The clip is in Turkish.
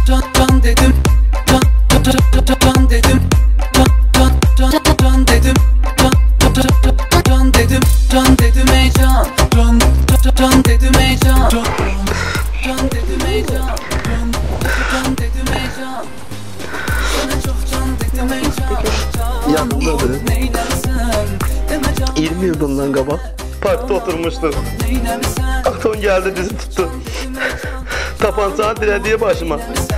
can dedim. Can dedim. Can dedim. Can dedim. Can dedim ey can. Can dedim ey can. Can dedim ey can. Can dedim ey can. Sana çok can dedim ey can. Yanımdadır. 20 yıl bundan qabaq parkta oturmuşdu. Aton geldi bizi tuttu. Tapançanı dilediği başıma.